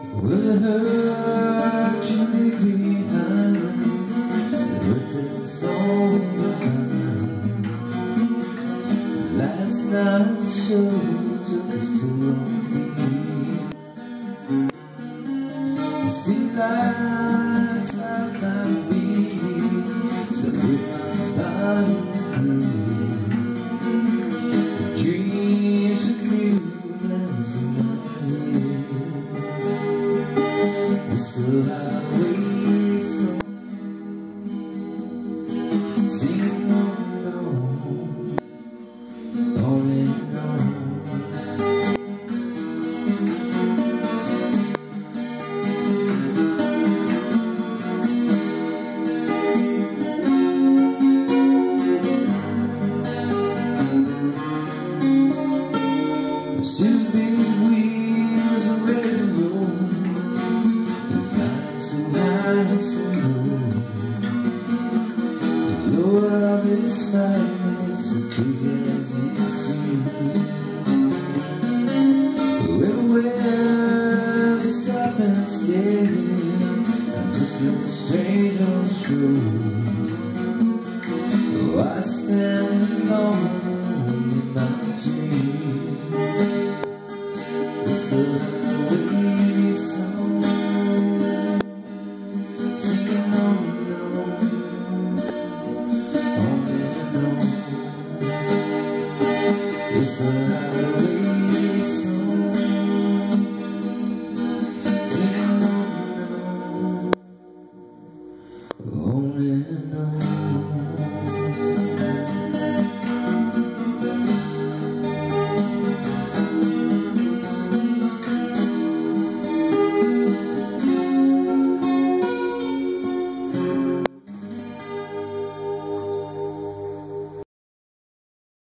Will it hurt you to leave behind? It hurt that it's all behind. Last night the show took us too long. You see lights like my beat, so put my body through. Dreams are few as a night. Still highway song, singing on and on and on. Since big wheels are ready to roll, you find some high and some low. The Lord of this madness, as crazy as it seems. Everywhere they stop and stare, I'm just a stranger on the road. Oh, I stand alone.